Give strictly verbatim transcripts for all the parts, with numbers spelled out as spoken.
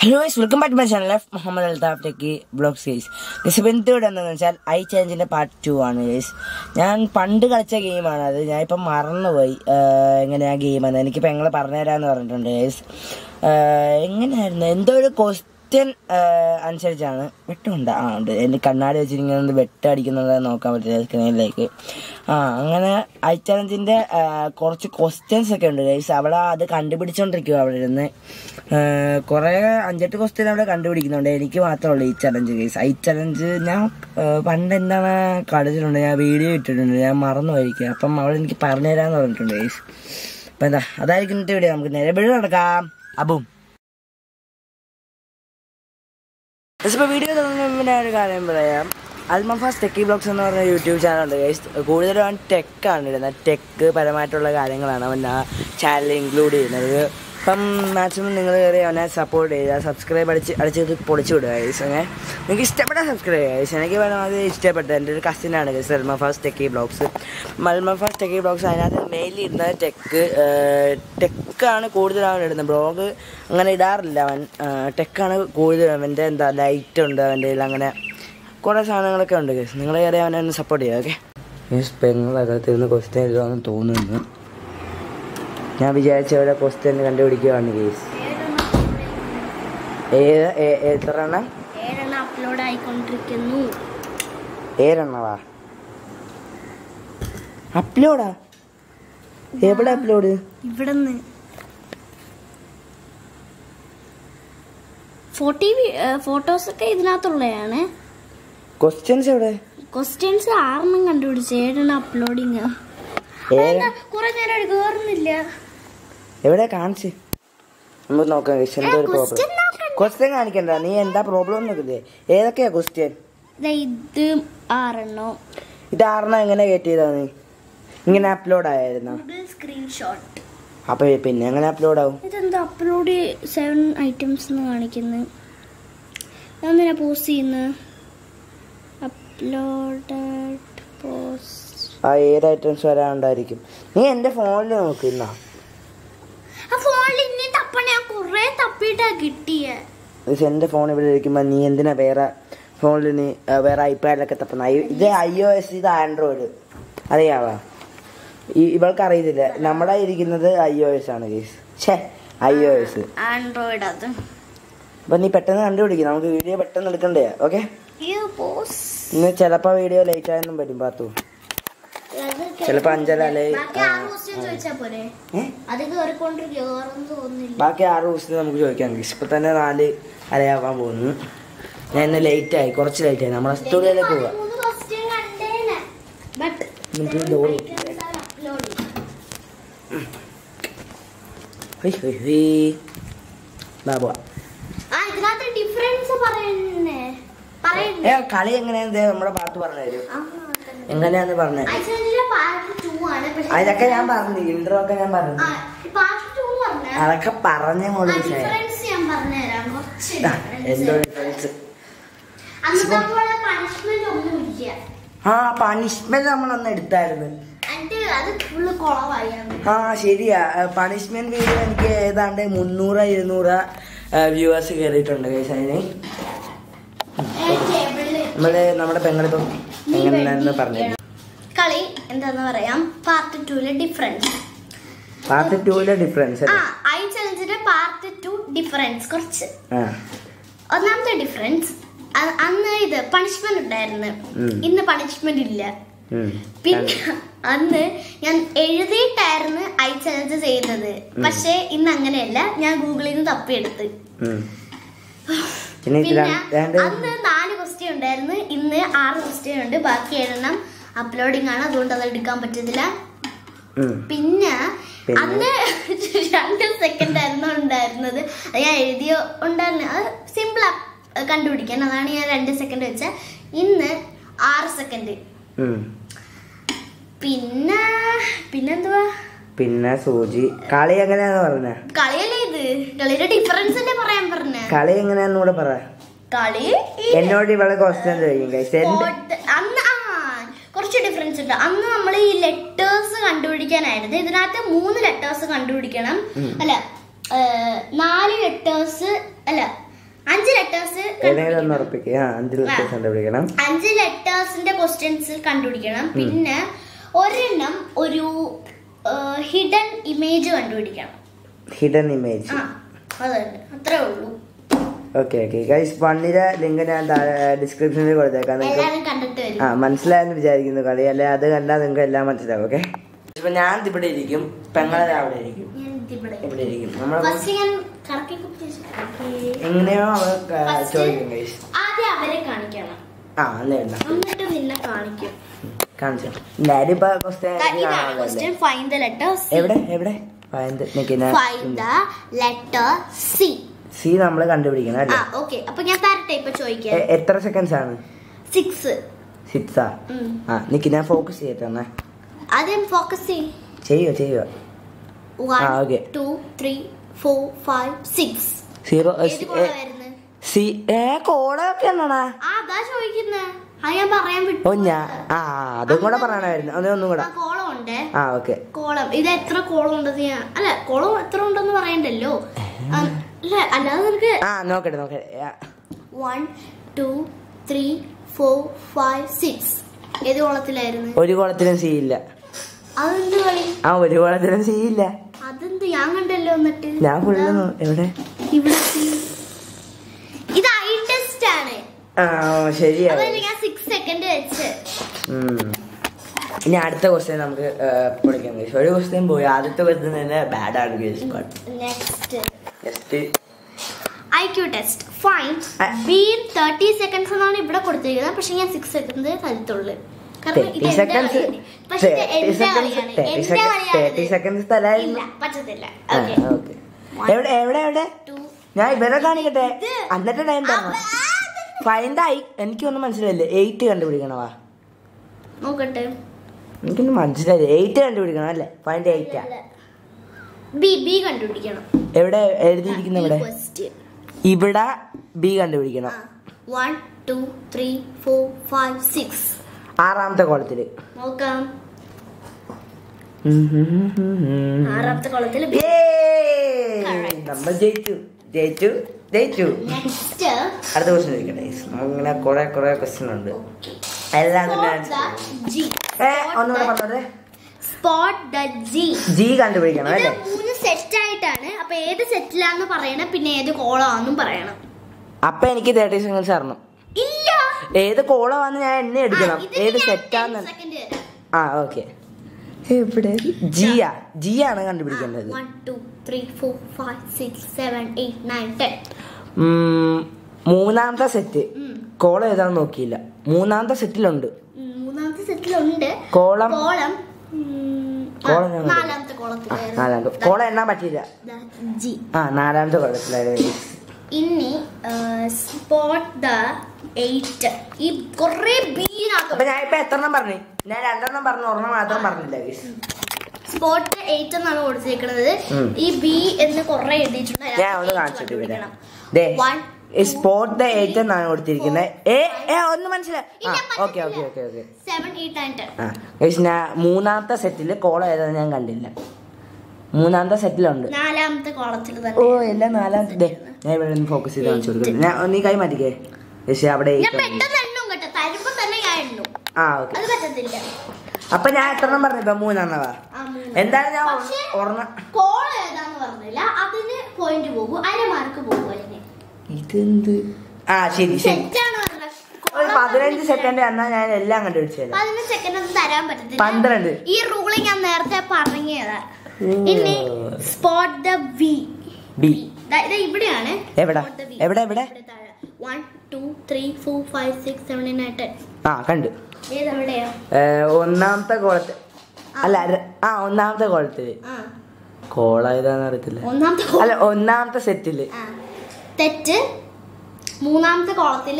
Hello guys, welcome back to my channel. Muhammad Altaf Techie Vlogs guys. This video എന്താണെന്ന് വെച്ചാൽ eye ചാലഞ്ചിന്റെ part two ആണ് guys. ഞാൻ പണ്ട് കളിച്ച ഗെയിമാണ് അത്. ഞാൻ ഇപ്പം മറന്നുപോയി എങ്ങനെയാ ഗെയിമെന്ന്. എനിക്ക് പെങ്ങളെ പറഞ്ഞു തരാമെന്ന് പറഞ്ഞിട്ടുണ്ട് guys. എങ്ങനെയായിരുന്നു എന്തോ ഒരു ക്വസ്റ്റ്യൻ അനുസരിച്ചാണ് വെട്ടുണ്ട്. ആ ഉണ്ട് എൻ്റെ കണ്ണാടി വെച്ചിരിക്കുന്നത് വെട്ടടിക്കുന്നത് നോക്കാൻ പറ്റില്ല സ്ക്രീനിലേക്ക്. ആ അങ്ങനെ ഐ ചാലഞ്ചിൻ്റെ കുറച്ച് ക്വസ്റ്റ്യൻസ് ഒക്കെ ഉണ്ട് ഗൈസ്. അവിടെ അത് കണ്ടുപിടിച്ചോണ്ടിരിക്കുക. അവിടെ ഇരുന്ന് കുറേ അഞ്ചെട്ട് ക്വസ്റ്റ്യൻ അവിടെ കണ്ടുപിടിക്കുന്നുണ്ട്. എനിക്ക് മാത്രമല്ല ഈ ചലഞ്ച് ഗൈസ്. ഐ ചലഞ്ച് ഞാൻ പണ്ട് എന്താണ് കളിച്ചിട്ടുണ്ട്, ഞാൻ വീഡിയോ ഇട്ടിട്ടുണ്ട്, ഞാൻ മറന്നു പോയിരിക്കുക. അപ്പം അവിടെ എനിക്ക് പറഞ്ഞു തരാമെന്ന് പറഞ്ഞിട്ടുണ്ട് ഗൈസ്. അപ്പം എന്താ അതായിരിക്കും ഇന്നത്തെ വീഡിയോ. നമുക്ക് നേരെ വീഡിയോ നടക്കാം. അബും ഇപ്പോൾ വീഡിയോ തുടങ്ങുമ്പോൾ ഒരു കാര്യം പറയാം. അൽമഫാസ് ടെക്കി ബ്ലോഗ്സ് എന്ന് പറഞ്ഞ യൂട്യൂബ് ചാനലുണ്ട് ഗൈസ്. കൂടുതലും അവൻ ടെക്കാണ് ഇടുന്നത്. ടെക്ക് പരമായിട്ടുള്ള കാര്യങ്ങളാണ് അവൻ ആ ചാനൽ ഇൻക്ലൂഡ് ചെയ്യുന്നത്. അപ്പം മാക്സിമം നിങ്ങൾ കയറി അവനെ സപ്പോർട്ട് ചെയ്യുക, സബ്സ്ക്രൈബ് അടിച്ച് അടിച്ചിട്ട് പൊളിച്ചു വിടുക ഗൈസ്. അങ്ങനെ നിങ്ങൾക്ക് ഇഷ്ടപ്പെട്ട സബ്സ്ക്രൈബ് ചെയ്യുക ഗൈസ്. എനിക്ക് വേണം അത് ഇഷ്ടപ്പെട്ടത്. എൻ്റെ ഒരു കസിനാണ് guys Almafas techie blogs. Almafas techie blogs അതിനകത്ത് മെയിൻലി ഇടുന്നത് ടെക്ക് ടെക്കാണ് കൂടുതൽ അവൻ ഇടുന്നത്. ബ്ലോഗ് അങ്ങനെ ഇടാറില്ല അവൻ. ടെക്കാണ് കൂടുതൽ. അവൻ്റെ എന്താ ലൈറ്റ് ഉണ്ട് അവൻ്റെ കയ്യിൽ, അങ്ങനെ കുറേ സാധനങ്ങളൊക്കെ ഉണ്ട് ഗൈസ്. നിങ്ങൾ കയറി അവനെ ഒന്ന് സപ്പോർട്ട് ചെയ്യുക. ഓക്കെ മീൻസ് പെങ്ങളകത്തിരുന്ന് ക്വസ്റ്റ്യൻ എഴുതാമെന്ന് തോന്നുന്നു. ഞാൻ വിചാരിച്ച ഇവിടെ ക്വസ്റ്റ്യൻ കണ്ടുപിടിക്കുകയാണ് ഗൈസ്. എത്ര എണ്ണം അപ്ലോഡ് ആയിക്കൊണ്ടിരിക്കുന്നു? ഏഴെണ്ണവാ അപ്ലോഡാ? എവിടെ അപ്ലോഡ്? ഇവിടുന്ന് ഫോട്ടോസ് ഒക്കെ ഇതിനകത്തുള്ളതാണ്. ക്വസ്റ്റ്യൻസ് എവിടെ? ക്വസ്റ്റ്യൻസ് ആറെണ്ണം കണ്ടുപിടിച്ചു, ഏഴെണ്ണം അപ്ലോഡിങ്. കുറെ നേരം കേറുന്നില്ല. എവിടെ കാണിച്ച് നമുക്ക് നോക്കാം. എന്തോ ഒരു പ്രോബ്ലം. ക്വസ്റ്റ്യൻ കാണിക്കണ്ട, നീ എന്താ പ്രോബ്ലം നോക്കില്ലേ? ഏതൊക്കെയാ ക്വസ്റ്റ്യൻ? ഇത് ആറെണ്ണോ. ഇത് ആറെണ്ണം എങ്ങനെ കയറ്റിയതാ നീ? ഇങ്ങനെ അപ്ലോഡ് ആയിരുന്നോ? സ്ക്രീൻഷോട്ട്. അപ്പൊ പിന്നെ എങ്ങനെ അപ്ലോഡ് ആവും? ഇതെന്താ അപ്ലോഡ് സെവൻ ഐറ്റംസ് കാണിക്കുന്നത്? ഞാൻ പോസ്റ്റ് ചെയ്യുന്നു. Uploaded post. ആ ഏത് ഐറ്റംസ് വരാണ്ടായിരിക്കും. നീ എന്റെ ഫോണിൽ നോക്കുന്ന എന്റെ ഫോൺ ഇവിടെ ഇരിക്കുമ്പോ നീ എന്തിനാ വേറെ ഫോണിൽ നീ വേറെ ഐപാഡിലൊക്കെ തപ്പുന്ന? ഇത് ഐ ഒ എസ്, ഇത് ആൻഡ്രോയിഡ്. അറിയാവാ? ഇവൾക്ക് അറിയത്തില്ല. നമ്മുടെ ഇരിക്കുന്നത് ഐ ഒ എസ് ആണ് ഗൈസ്. ഛേ ഐ ഒ എസ് ആൻഡ്രോയിഡ്. അത് അപ്പൊ നീ പെട്ടെന്ന് കണ്ടുപിടിക്കും. നമുക്ക് വീഡിയോ പെട്ടെന്ന് എടുക്കണ്ടേ? ഓക്കെ ഇന്ന് ചിലപ്പോ വീഡിയോ ലേറ്റ് ആയെന്നും വരും പാത്തു. ചിലപ്പോ അഞ്ചരല്ലേ. ബാക്കി ആറ് ദിവസത്തിൽ നമുക്ക് ചോദിക്കാം. ഇപ്പൊ തന്നെ നാല് അരയാവാൻ പോകുന്നു. ഞാൻ ഇന്ന് ലേറ്റ് ആയി, കുറച്ച് ലേറ്റ് ആയി. നമ്മളെ സ്റ്റുഡിയോയിലേക്ക് പോവാം. കളി എങ്ങനെയാ നമ്മുടെ പാട്ട് പറഞ്ഞു തരും. എങ്ങനെയാന്ന് പറഞ്ഞേ? അതൊക്കെ ഞാൻ പറഞ്ഞു. ഇൻട്രോ ഒക്കെ ഞാൻ പറഞ്ഞു. അതൊക്കെ പറഞ്ഞ മോള് എന്തോ ഡിഫറൻസ്. ആ പണിഷ്മെന്റ് നമ്മളൊന്ന് എടുത്തായിരുന്നു. ആ ശരിയാ. പണിഷ്മെന്റ് വീഡിയോ എനിക്ക് ഏതാണ്ട് മുന്നൂറ് ഇരുന്നൂറ് വ്യൂവേഴ്സ് കയറിയിട്ടുണ്ട് ഗൈസ്. അതിന് നമ്മള് നമ്മുടെ പെങ്ങളിപ്പം എങ്ങനെയാണെന്ന് പറഞ്ഞു. കളി എന്താന്ന് പറയാം. പാർട്ട് ടൂലെ ഡിഫറൻസ്. പാർട്ട് ടൂലെ ഡിഫറൻസ് ഐ ചലഞ്ചിന്റെ പാർട്ട് ടു ഡിഫറൻസ് കുറച്ച്. ഒന്നാമത്തെ ഡിഫറൻസ്, അന്ന് ഇത് പണിഷ്മെന്റ് ഉണ്ടായിരുന്നു, ഇന്ന് പണിഷ്മെന്റ് ഇല്ല. പിന്നെ അന്ന് ഞാൻ എഴുതിയിട്ടായിരുന്നു ഐ ചലഞ്ച് ചെയ്യുന്നത്, പക്ഷെ ഇന്ന് അങ്ങനെയല്ല. ഞാൻ ഗൂഗിളിൽ നിന്ന് തപ്പിയെടുത്ത്. പിന്നെ അന്ന് നാല് ക്വസ്റ്റ്യൻ ഉണ്ടായിരുന്നു, ഇന്ന് ആറ് ക്വസ്റ്റ്യൻ ഉണ്ട്. ബാക്കി ഏഴെണ്ണം അപ്ലോഡിങ് ആണ്, അതുകൊണ്ട് അത് എടുക്കാൻ പറ്റത്തില്ല. പിന്നെ അന്ന് രണ്ട് സെക്കൻഡ് ആയിരുന്നു ഉണ്ടായിരുന്നത്. അത് ഞാൻ എഴുതിയോ ഉണ്ടായിരുന്നു. അത് സിമ്പിൾ കണ്ടുപിടിക്കാൻ, അതാണ് ഞാൻ രണ്ട് സെക്കൻഡ് വെച്ച. ഇന്ന് ആറ് സെക്കൻഡ്. പിന്നെ പിന്നെന്തുവാ പിന്നെ സൂചി. കളി എങ്ങനെയാന്ന് പറഞ്ഞ? കളിയല്ലേ ഇത്, കളിയുടെ ഡിഫറൻസ് അല്ലേ പറയാൻ പറഞ്ഞ. കളി എങ്ങനെയാന്ന് കൂടെ പറ. കളി എന്നോട് ഇവളെ ക്വസ്റ്റ്യൻ ചോദിക്കും. അന്ന് ആ കുറച്ച് ഡിഫറൻസ് ഉണ്ട്. അന്ന് നമ്മൾ ഈ ലെറ്റേഴ്സ് കണ്ടുപിടിക്കാനായിരുന്നു. ഇതിനകത്ത് മൂന്ന് ലെറ്റേഴ്സ് കണ്ടുപിടിക്കണം. അല്ല നാല് ലെറ്റേഴ്സ് അല്ല ഏതെങ്കിലും ഒന്ന് ഉറപ്പിക്കുക. ആ അഞ്ച് ലെറ്റേഴ്സ് കണ്ടുപിടിക്കണം. അഞ്ച് ലെറ്റേഴ്സിന്റെ ക്വസ്റ്റ്യൻസ് കണ്ടുപിടിക്കണം. പിന്നെ ഒരെണ്ണം ഒരു ഹിഡൻ ഇമേജ് കണ്ടുപിടിക്കണം. ഹിഡൻ ഇമേജ് അതന്നെ, അത്രേ ഉള്ളൂ. ഓക്കെ ഓക്കെ ഗൈസ്, വണ്ണിന്റെ ലിങ്ക് ഞാൻ ഡിസ്ക്രിപ്ഷനിൽ കൊടുത്തേക്കാം. നിങ്ങൾക്ക് ആ മനസ്സിലായെന്ന് വിചാരിക്കുന്നു കളി, അല്ലെ അത് കണ്ടാൽ നിങ്ങൾക്ക് എല്ലാം മനസ്സിലാവും. ഓക്കെ, ഇപ്പൊ ഞാൻ ഇവിടെ ഇരിക്കും, പെങ്ങളെ അവിടെ ഇരിക്കും, ഇവിടെ ഇരിക്കും. നമ്മൾ എങ്ങനെയോ ചോദിക്കും ഗൈസ്. ആദ്യം അവരെ കാണിക്കണം. ആ വേണ്ട, എന്നിട്ട് നിന്നെ കാണിക്കും. കാണിച്ചു. ഞാനിപ്പോ ഫൈൻഡ് ദ ലെറ്റർ. എവിടെ എവിടെ find the letter C. C നമ്മള് കണ്ടുപിടിക്കണം അല്ലേ? ഓക്കെ, അപ്പൊ ഞാൻ തരട്ടെ ഇപ്പൊ ചോദിക്കാം. എത്ര സെക്കൻഡ്സ് ആണ്? സിക്സ്. സിക്സാ? ആ നിക്ക്, ഞാൻ ഫോക്കസ് ചെയ്യട്ടെ. ആദ്യം ഫോക്കസ് ചെയ്യോ ചെയ്യോ. one two three four five six. Zero C A കോളൊക്കെ എന്നാടാ? ആ അതാ ചോദിക്കുന്നേ. അത് ഞാൻ പറയാൻ വിട്ടു. ഓ ഞാൻ ആ അതും കൂടെ പറയണമായിരുന്നു. അതെ ഒന്നും കൂടെ. കോളം ഉണ്ട്. ആ ഓക്കെ. കോളം ഇത് എത്ര കോളം ഉണ്ടെന്ന് ഞാൻ അല്ല കോളം എത്ര ഉണ്ടെന്ന് പറയണ്ടല്ലോ. അല്ല അല്ലാതെ നിനക്ക് ആ നോക്കട്ടെ നോക്കട്ടെ. One two three four five six. ഏത് കോളത്തിലായിരുന്നു? ഒരു കോളത്തിലും സി ഇല്ല. അതെന്ത് കളി? ആ ഒരു കോളത്തിലും സി ഇല്ല. അതെന്ത് ഞാൻ കണ്ടല്ലോ. എന്നിട്ട് ഞാൻ ഫുള്ള് എവിടെ? ഇവിടെ ഇത് ഐ ടെസ്റ്റ് ആണ്. ആ ശരിയാണ്. ഞാൻ സിക്സ് സെക്കൻഡ് വെച്ച്. ഇനി അടുത്ത ക്വസ്റ്റ്യൻ നമുക്ക് പഠിക്കാൻ കഴിയും. ഒരു ക്വസ്റ്റ്യൻ പോയി, ആദ്യത്തെ ക്വസ്റ്റ്യൻ തന്നെ ബാഡ് ആണ്. Next next I Q test. Find B thirty seconds എന്നാണ് ഇവിടെ കൊടുത്തിരിക്കുന്നത്. പക്ഷെ ഞാൻ സിക്സ് സെക്കൻഡ് തരത്തുള്ളൂ. എവിടെ എവിടെ എവിടെ ഞാൻ ഇവരെ കാണിക്കട്ടെ, എന്നിട്ട് ടൈം തരണം. ഫൈൻഡ് ആയി. എനിക്കൊന്നും മനസ്സിലായില്ലേ. എയ്റ്റ് കണ്ടുപിടിക്കണവാ? നോക്കട്ടെ, എനിക്കൊന്നും മനസ്സിലായില്ല. എയ്റ്റ് കണ്ടുപിടിക്കണം അല്ലേ? Find eight. ബി ബി കണ്ടുപിടിക്കണം. എവിടെ എഴുതിയിരിക്കുന്ന? ഇവിടെ ഇവിടെ ബി കണ്ടുപിടിക്കണം. One two three four five six. ആറാമത്തെ കോളത്തില് നോക്കാം. ആറാമത്തെ കോളത്തിൽ നമ്മൾ ജയിച്ചു ജയിച്ചു ജയിച്ചു. നെക്സ്റ്റ് അടുത്ത ക്വസ്റ്റ്യൻ ചോദിക്കട്ടെ. നമുക്കിങ്ങനെ കുറെ കുറെ ക്വസ്റ്റ്യൻ ഉണ്ട്. എല്ലാം ഒന്നുകൂടെ പറഞ്ഞത്. Spot the G. ജി കണ്ടുപിടിക്കണം അല്ലേ? മൂന്ന് സെറ്റ് ആയിട്ടാണ്. അപ്പൊ ഏത് സെറ്റിലാന്ന് പറയണം, പിന്നെ ഏത് കോളാന്നും പറയണം. അപ്പൊ എനിക്ക് തേർട്ടി സെക്കൻഡ്സ് അറിയണം. ഇല്ല, ഏത് കോളാന്ന് ഞാൻ എന്നെ എടുക്കണം. ഏത് സെറ്റാന്ന്. ആ ഓക്കെ. എവിടെ ജിയാ? ജി ആണ് കണ്ടുപിടിക്കേണ്ടത്. മൂന്നാമത്തെ സെറ്റ് കോളം ഏതാണെന്ന് നോക്കിയില്ല. മൂന്നാമത്തെ സെറ്റിലുണ്ട്. മൂന്നാമത്തെ സെറ്റിലുണ്ട് കോളം. കോളം നാലാമത്തെ കോളം എണ്ണാൻ പറ്റില്ല. ആ നാലാമത്തെ കോളത്തിലായിരുന്നു. ഇനി സ്പോട്ട് ദ എയ്റ്റ്. ഈ കൊറേ ബീനാക്കും. അപ്പൊ ഞാൻ ഇപ്പൊ എത്രണ്ണം പറഞ്ഞു? ഞാൻ രണ്ടെണ്ണം പറഞ്ഞു, ഒരെണ്ണം മാത്രം പറഞ്ഞില്ല. സ്പോട്ട് എയ്റ്റ് എന്നാണ് കൊടുത്തിരിക്കുന്നത്. ഈ ബി എന്ന് കൊറേ എഴുതിയിട്ടുണ്ട്. ഞാൻ ഒന്ന് കാണിച്ചിട്ട് സ്പോട്ട് ദ എയ്റ്റ് എന്നാണ് കൊടുത്തിരിക്കുന്നത്. ഏ ഏ ഒന്ന് മനസ്സിലായി. Okay okay okay okay. ഞാൻ മൂന്നാമത്തെ സെറ്റില് കോളം ഏതാന്ന് ഞാൻ കണ്ടില്ല. മൂന്നാമത്തെ സെറ്റിലുണ്ട്. നാലാമത്തെ കോളത്തിൽ ഓ എല്ലാം നാലാമത്തെ. ഞാൻ ഇവിടെ നിന്ന് ഫോക്കസ് ചെയ്ത് കാണിച്ചു കൊടുക്കുന്നത്. ഞാൻ നീ കൈ മാറ്റിക്കേ. പക്ഷെ അവിടെ ആ ഓക്കെ. അപ്പൊ ഞാൻ എത്രണ്ണം പറഞ്ഞു? ഇപ്പൊ മൂന്നെണ്ണവാ. എന്തായാലും ഞാൻ ഒരെണ്ണം ഇതെന്ത്? ആ ശരി ശരി. ഒരു പതിനഞ്ച് സെക്കൻഡ് എന്നാ ഞാൻ എല്ലാം കണ്ടുപിടിച്ചത്. പന്ത്രണ്ട്. ഈ റൂള് ഞാൻ നേരത്തെ പറഞ്ഞതാ. ഇനി സ്പോട്ട് ദ ബി. ബി ഇവിടെയാണ്. എവിടെ എവിടെ എവിടെ? One two three four five six seven nine ten. ആ കണ്ടു. ഒന്നാമത്തെ കോളത്ത് അല്ല. ആ ഒന്നാമത്തെ കോളത്തില്. കോള ഏതാന്ന് അറിയത്തില്ല. അല്ല ഒന്നാമത്തെ സെറ്റില് തെറ്റ്. മൂന്നാമത്തെ കോളത്തില്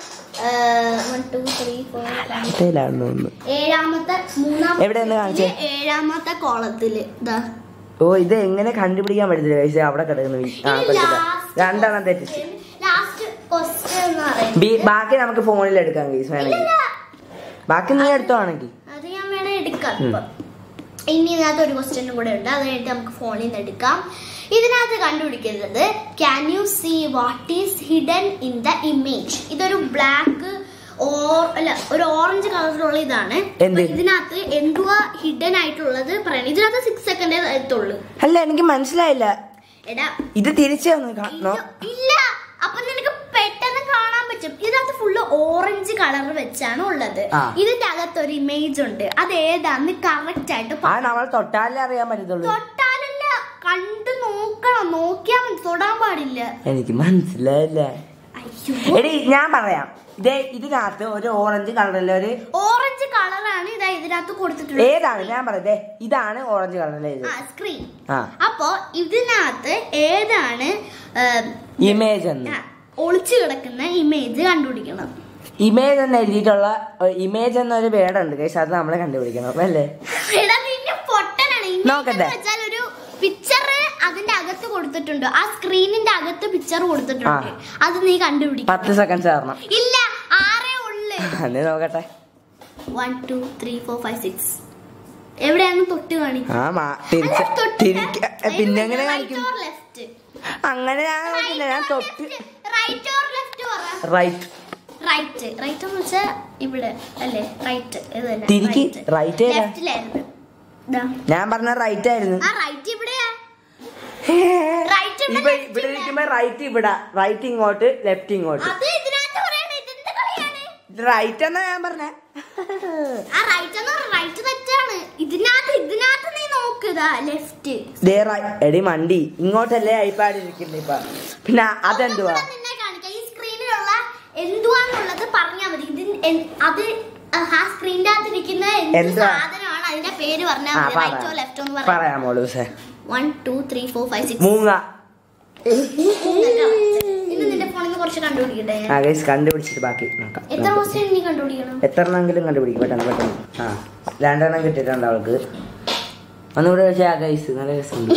ഏഴാമത്തെ എവിടെയെന്ന് കാണിച്ചേ? ഏഴാമത്തെ കോളത്തില്. ഓ ഇത് എങ്ങനെ കണ്ടുപിടിക്കാൻ പറ്റത്തില്ല. പക്ഷെ അവിടെ കിടക്കുന്നു. രണ്ടെണ്ണം തെറ്റിച്ച്. ബാക്കി നമുക്ക് ഫോണിൽ എടുക്കാം വേണമെങ്കിൽ. ബാക്കി നീ എടുത്തോണെങ്കിൽ അത് ഞാൻ വേണേ എടുക്കാം. ഇനി ഇതിനകത്ത് ഒരു ക്വസ്റ്റ്യനും കൂടെ ഉണ്ട്, അത് കഴിഞ്ഞിട്ട് നമുക്ക് ഫോണിൽ നിന്ന് എടുക്കാം. ഇതിനകത്ത് കണ്ടുപിടിക്കുന്നത് can you see what is hidden in the image. ഇതൊരു ബ്ലാക്ക് ഓർ അല്ല ഒരു ഓറഞ്ച് കളറിലുള്ള ഇതാണ്. ഇതിനകത്ത് എന്തുവാ ഹിഡൻ ആയിട്ടുള്ളത് പറയണം. ഇതിനകത്ത് സിക്സ് സെക്കൻഡേ എത്തുള്ളൂ. അല്ല എനിക്ക് മനസ്സിലായില്ല. എടാ ഇത് തിരിച്ചു ഇല്ല, അപ്പൊ നിനക്ക് പെട്ടെന്ന് കാണാൻ പറ്റും. ഇതിനകത്ത് ഫുള്ള് ഓറഞ്ച് കളർ വെച്ചാണ് ഉള്ളത്. ഇതിന്റെ അകത്ത് ഒരു ഇമേജ് ഉണ്ട്, അത് ഏതാന്ന് കറക്റ്റ് ആയിട്ട് തൊട്ടാലേ അറിയാൻ പറ്റത്തുള്ളൂ. തൊട്ടാലല്ല, കണ്ടു നോക്കണം, നോക്കിയാ മതി, തൊടാൻ പാടില്ല. എനിക്ക് മനസ്സിലായില്ല. എടി ഞാൻ പറയാം, ഇതേ ഇതിനകത്ത് ഒരു ഓറഞ്ച് കളറിലെ ഒരു ഓറഞ്ച് കളറാണ് ഇതാ ഇതിനകത്ത് കൊടുത്തിട്ടുള്ളത്. ഏതാണ് ഞാൻ പറയട്ടെ, ഇതാണ് ഓറഞ്ച് കളറിലെ സ്ക്രീൻ. അപ്പൊ ഇതിനകത്ത് ഏതാണ് ഇമേജ് എന്ന് ഒളിച്ചു കിടക്കുന്ന ഇമേജ് കണ്ടുപിടിക്കണം. ഇമേജ് എന്ന് എഴുതിയിട്ടുള്ള ഇമേജ് എന്നൊരു വേർഡുണ്ട് കേസ്, അത് നമ്മളെ കണ്ടുപിടിക്കണം അല്ലേ? നോക്കട്ടെ, ഒരു പിക്ചർ അതിന്റെ അകത്ത് കൊടുത്തിട്ടുണ്ട്, ആ സ്ക്രീനിന്റെ അകത്ത് പിക്ചർ കൊടുത്തിട്ടുണ്ട്, അത് നീ കണ്ടുപിടിക്കും. പത്ത് സെക്കൻഡ് ചേർണം. ഇല്ല, ആറേ ഉള്ളു. അതെ നോക്കട്ടെ. One two three four five six എവിടെയാണ് തൊട്ട് കാണിക്കും? പിന്നെ എങ്ങനെ കാണിക്കും? അങ്ങനെ ഞാൻ നോക്കില്ല, ഞാൻ തൊട്ട് റൈറ്റ് ഓർ ലെഫ്റ്റ് പറ. റൈറ്റ് റൈറ്റ് റൈറ്റ് എന്ന് വെച്ചാൽ ഇവിടെ അല്ലേ? റൈറ്റ് തിരിക്ക്. റൈറ്റ് ലെഫ്റ്റിലായിരുന്നു. ഞാൻ പറഞ്ഞ റൈറ്റ് ആയിരുന്നു. ആ റൈറ്റ് ഇവിടെയാ. ഇവിടെ ഇരിക്കുമ്പോ റൈറ്റ് ഇവിടെ, റൈറ്റ് ഇങ്ങോട്ട്, ലെഫ്റ്റ് ഇങ്ങോട്ട്. റൈറ്റ് എന്നാ ഞാൻ പറഞ്ഞ. എടി മണ്ടി ഇങ്ങോട്ടല്ലേ ഐപാഡ് ഇരിക്കുന്നത് ഇപ്പൊ, പിന്നെ അതെന്തുവാ? ഈ സ്ക്രീനിലുള്ള എന്തുവാന്നുള്ളത് പറഞ്ഞാൽ മതി. അത് ആ സ്ക്രീനിന്റെ അകത്ത് ഇരിക്കുന്ന സാധനമാണ്, അതിന്റെ പേര് പറഞ്ഞാൽ മതി. റൈറ്റോ ലെഫ്റ്റോ എന്ന് പറയാമോ? One two three four five six മൂങ്ങ. നിന്റെ ഫോണിൽ കുറച്ച് കണ്ടുപിടിക്കട്ടെ. കണ്ടുപിടിച്ചിട്ട് ബാക്കി നോക്കാം. എത്ര ക്വസ്റ്റ്യൻ നീ കണ്ടുപിടിക്കണം? എത്രണ്ണെങ്കിലും കണ്ടുപിടിക്കും. പെട്ടെന്ന് പെട്ടെന്ന്. ആ രണ്ടെണ്ണം കിട്ടിയിട്ടുണ്ട് അവൾക്ക്. ഒന്നുകൂടെ വെച്ചാൽ ഗൈസ് നല്ല രസമുണ്ട്.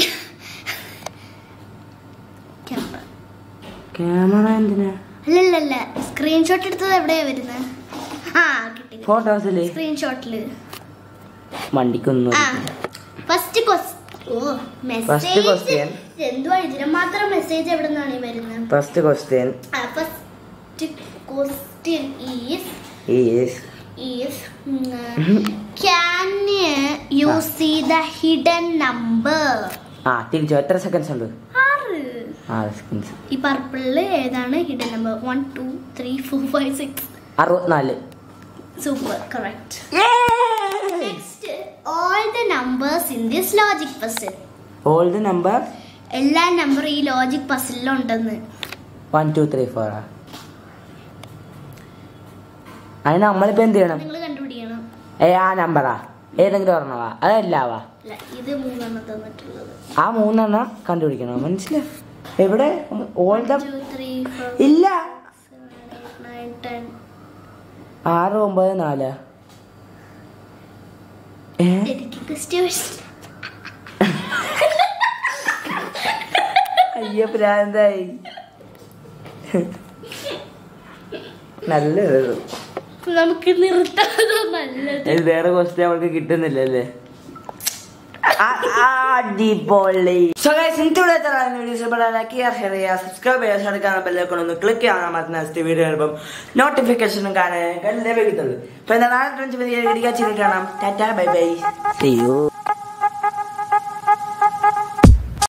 ക്യാമറ എന്തിനാ? അല്ലല്ല, സ്ക്രീൻഷോട്ട് എടുത്തത് എവിടെയാ വരുന്നത്? ആ കിട്ടി, ഫോട്ടോസില് സ്ക്രീൻഷോട്ടില്. വണ്ടിക്കൊന്നും ഫസ്റ്റ് ക്വസ്റ്റ്യൻ. ഓ മെസ്സേജ് എന്തുവാ ഇതിന് മാത്രം മെസ്സേജ് എവിടെ നിന്നാണ് വരുന്നത്? First question first question is is is can you see the hidden number? ആ തിരിച്ചോ. എത്ര സെക്കൻഡ്സ് ഉണ്ട്? ആറ്. ആറ് സെക്കൻഡ്സ്. ഈ പർപ്പിളില് ഏതാണ് hidden number? One two three four five six അറുപത്തിനാല്. Super, correct. Next, all the numbers in this logic puzzle. all the number എല്ലാ നമ്പർ ഈ ലോജിക് പസിലിൽ ഉണ്ടെന്ന്. one two three four. അതിന് നമ്മളിപ്പോ എന്ത് ചെയ്യണം? നിങ്ങൾ കണ്ടുപിടിക്കണം. ഏ ആ നമ്പറാ ഏതെങ്കിലും ഒരെണ്ണവാ? അതല്ലാവാ? ഇത് മൂന്നെണ്ണം തന്നിട്ടുള്ളത്. ആ മൂന്നെണ്ണം കണ്ടുപിടിക്കണം. മനസ്സിലായി? എവിടെ? all the ഇല്ല. ആറ് ഒമ്പത് നാല്. അയ്യോ പ്രാന്തായി. നല്ലത്. നമുക്ക് നിർത്താതെ നല്ലത്. വേറെ ക്വസ്റ്റ്യൻ അവൾക്ക് കിട്ടുന്നില്ലല്ലേ? അടിപൊളി. സോ ഗൈസ് ഇന്നത്തെ വീഡിയോസ് ലൈക്ക് ചെയ്യുക, ഷെയർ ചെയ്യുക, സബ്സ്ക്രൈബ് ചെയ്യുക, ഷെയർ ബെല്ലൈക്കൺ ഒന്ന് ക്ലിക്ക് ചെയ്യാൻ മാത്രം നെക്സ്റ്റ് വീഡിയോ വരുമ്പം നോട്ടിഫിക്കേഷനും കാണാൻ ലഭിക്കത്തുള്ളൂ. അപ്പൊ എന്താ നാളെ കാണാം. Tata bye bye. See U.